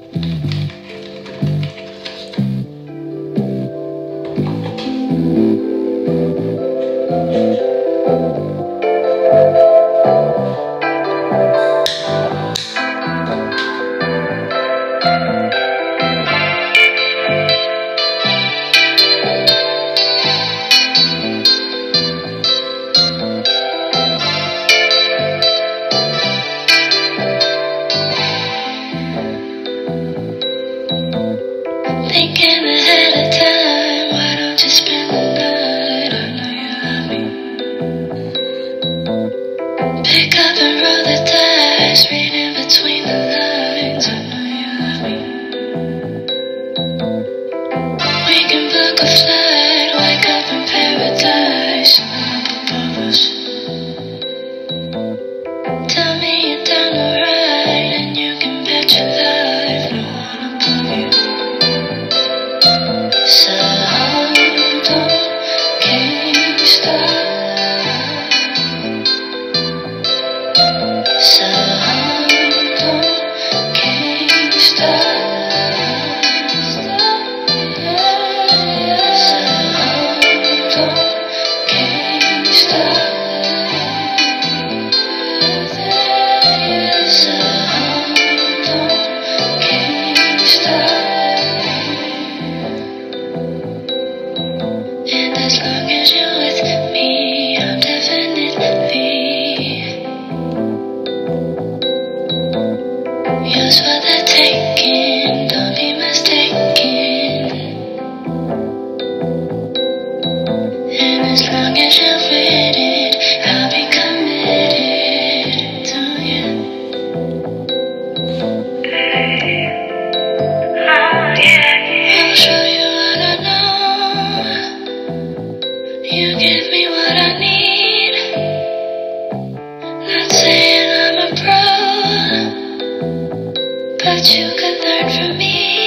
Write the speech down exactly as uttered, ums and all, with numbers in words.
Thinking ahead of time, why don't you spend the night? I know you love me. Pick up and roll the dice, reading between the lines. I know you love me. We can book a flight, wake up in paradise, up above us. Tell me you're down to ride, and you can bet your life no one above you. So don't can't stop. So don't can't stop. So don't can't stop. So don't can't stop. And as long as you're with me, I'm definitely yours for the taking, don't be mistaken. And as long as you're with it, I'll be committed to you. Oh yeah, I'll show you what I know. You give me what I need. Not saying I'm a pro, but you could learn from me.